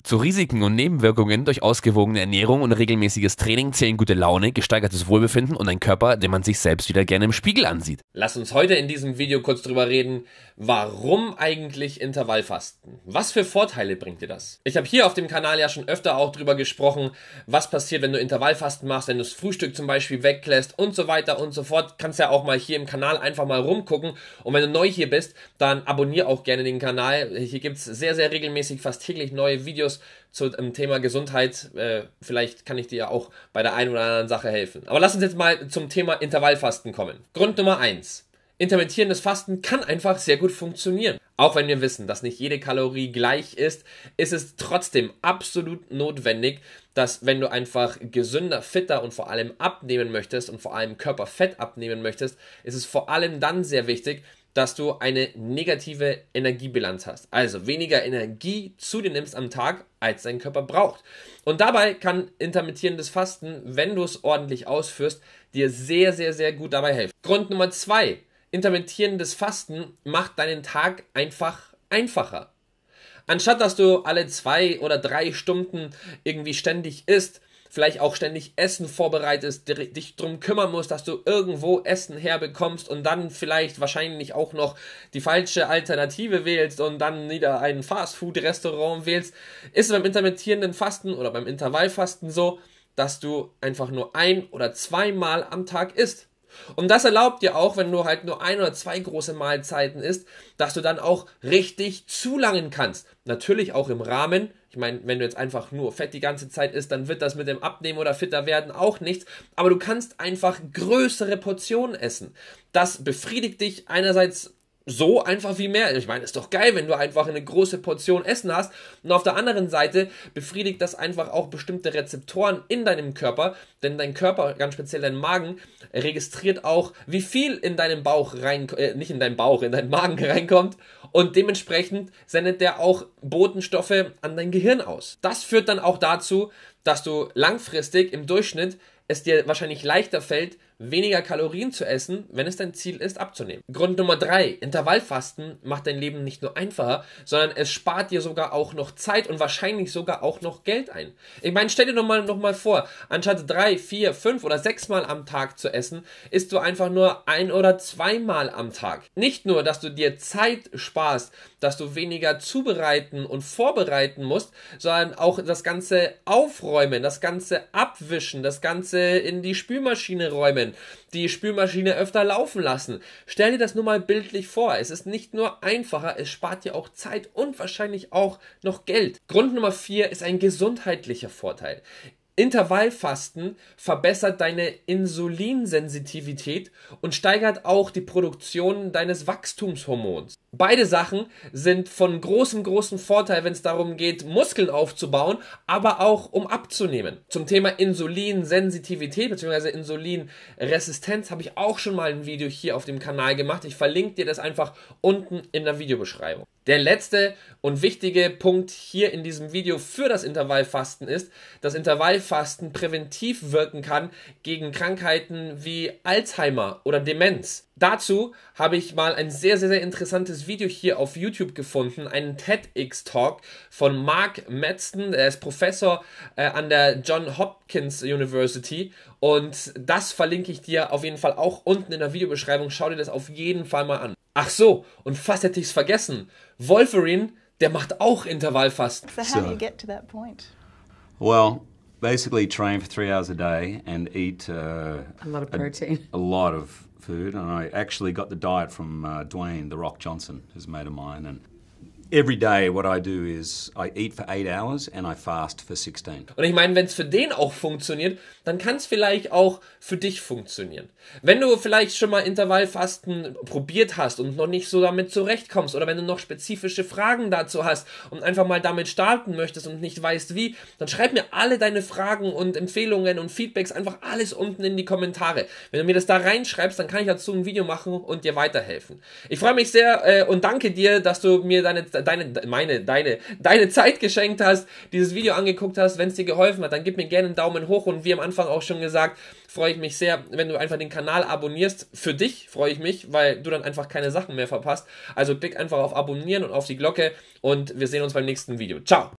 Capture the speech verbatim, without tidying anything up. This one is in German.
Zu Risiken und Nebenwirkungen durch ausgewogene Ernährung und regelmäßiges Training zählen gute Laune, gesteigertes Wohlbefinden und ein Körper, den man sich selbst wieder gerne im Spiegel ansieht. Lass uns heute in diesem Video kurz drüber reden, warum eigentlich Intervallfasten? Was für Vorteile bringt dir das? Ich habe hier auf dem Kanal ja schon öfter auch drüber gesprochen, was passiert, wenn du Intervallfasten machst, wenn du das Frühstück zum Beispiel weglässt und so weiter und so fort. Kannst ja auch mal hier im Kanal einfach mal rumgucken. Und wenn du neu hier bist, dann abonniere auch gerne den Kanal. Hier gibt es sehr, sehr regelmäßig, fast täglich neue Videos zum Thema Gesundheit. Äh, vielleicht kann ich dir ja auch bei der einen oder anderen Sache helfen. Aber lass uns jetzt mal zum Thema Intervallfasten kommen. Grund Nummer eins. Intermittierendes Fasten kann einfach sehr gut funktionieren. Auch wenn wir wissen, dass nicht jede Kalorie gleich ist, ist es trotzdem absolut notwendig, dass wenn du einfach gesünder, fitter und vor allem abnehmen möchtest und vor allem Körperfett abnehmen möchtest, ist es vor allem dann sehr wichtig, dass du eine negative Energiebilanz hast. Also weniger Energie zu dir nimmst am Tag, als dein Körper braucht. Und dabei kann intermittierendes Fasten, wenn du es ordentlich ausführst, dir sehr, sehr, sehr gut dabei helfen. Grund Nummer zwei. Intermittierendes Fasten macht deinen Tag einfach einfacher. Anstatt dass du alle zwei oder drei Stunden irgendwie ständig isst, vielleicht auch ständig Essen vorbereitest, dich drum kümmern musst, dass du irgendwo Essen herbekommst und dann vielleicht wahrscheinlich auch noch die falsche Alternative wählst und dann wieder ein Fastfood-Restaurant wählst, ist es beim intermittierenden Fasten oder beim Intervallfasten so, dass du einfach nur ein- oder zweimal am Tag isst. Und das erlaubt dir auch, wenn du halt nur ein oder zwei große Mahlzeiten isst, dass du dann auch richtig zulangen kannst. Natürlich auch im Rahmen. Ich meine, wenn du jetzt einfach nur Fett die ganze Zeit isst, dann wird das mit dem Abnehmen oder fitter werden auch nichts. Aber du kannst einfach größere Portionen essen. Das befriedigt dich einerseits so einfach wie mehr. Ich meine, ist doch geil, wenn du einfach eine große Portion Essen hast. Und auf der anderen Seite befriedigt das einfach auch bestimmte Rezeptoren in deinem Körper. Denn dein Körper, ganz speziell dein Magen, registriert auch, wie viel in deinen Bauch rein, äh, nicht in deinen Bauch, in deinen Magen reinkommt. Und dementsprechend sendet der auch Botenstoffe an dein Gehirn aus. Das führt dann auch dazu, dass du langfristig im Durchschnitt es dir wahrscheinlich leichter fällt, weniger Kalorien zu essen, wenn es dein Ziel ist, abzunehmen. Grund Nummer drei. Intervallfasten macht dein Leben nicht nur einfacher, sondern es spart dir sogar auch noch Zeit und wahrscheinlich sogar auch noch Geld ein. Ich meine, stell dir doch mal, noch mal vor, anstatt drei, vier, fünf oder sechs Mal am Tag zu essen, isst du einfach nur ein- oder zweimal am Tag. Nicht nur, dass du dir Zeit sparst, dass du weniger zubereiten und vorbereiten musst, sondern auch das Ganze aufräumen, das Ganze abwischen, das Ganze in die Spülmaschine räumen, die Spülmaschine öfter laufen lassen. Stell dir das nur mal bildlich vor. Es ist nicht nur einfacher, es spart dir auch Zeit und wahrscheinlich auch noch Geld. Grund Nummer vier ist ein gesundheitlicher Vorteil. Intervallfasten verbessert deine Insulinsensitivität und steigert auch die Produktion deines Wachstumshormons. Beide Sachen sind von großem, großem Vorteil, wenn es darum geht, Muskeln aufzubauen, aber auch um abzunehmen. Zum Thema Insulinsensitivität bzw. Insulinresistenz habe ich auch schon mal ein Video hier auf dem Kanal gemacht. Ich verlinke dir das einfach unten in der Videobeschreibung. Der letzte und wichtige Punkt hier in diesem Video für das Intervallfasten ist, dass Intervallfasten präventiv wirken kann gegen Krankheiten wie Alzheimer oder Demenz. Dazu habe ich mal ein sehr, sehr, sehr interessantes Video hier auf YouTube gefunden, einen TEDx-Talk von Mark Metzen, er ist Professor äh, an der Johns Hopkins University und das verlinke ich dir auf jeden Fall auch unten in der Videobeschreibung, schau dir das auf jeden Fall mal an. Ach so, und fast hätte ich es vergessen, Wolverine, der macht auch Intervallfasten. So how do you get to that point? Well, basically train for three hours a day and eat uh, a lot of protein. A, a lot of food, and I actually got the diet from uh, Dwayne The Rock Johnson, who's a mate of mine, and every day what I do is I eat for eight hours and I fast for sixteen. Und ich meine, wenn es für den auch funktioniert, dann kann es vielleicht auch für dich funktionieren. Wenn du vielleicht schon mal Intervallfasten probiert hast und noch nicht so damit zurechtkommst oder wenn du noch spezifische Fragen dazu hast und einfach mal damit starten möchtest und nicht weißt wie, dann schreib mir alle deine Fragen und Empfehlungen und Feedbacks einfach alles unten in die Kommentare. Wenn du mir das da reinschreibst, dann kann ich dazu ein Video machen und dir weiterhelfen. Ich freue mich sehr äh, und danke dir, dass du mir deine deine, meine, deine, deine Zeit geschenkt hast, dieses Video angeguckt hast. Wenn es dir geholfen hat, dann gib mir gerne einen Daumen hoch und wie am Anfang auch schon gesagt, freue ich mich sehr, wenn du einfach den Kanal abonnierst. Für dich freue ich mich, weil du dann einfach keine Sachen mehr verpasst. Also klick einfach auf Abonnieren und auf die Glocke und wir sehen uns beim nächsten Video. Ciao!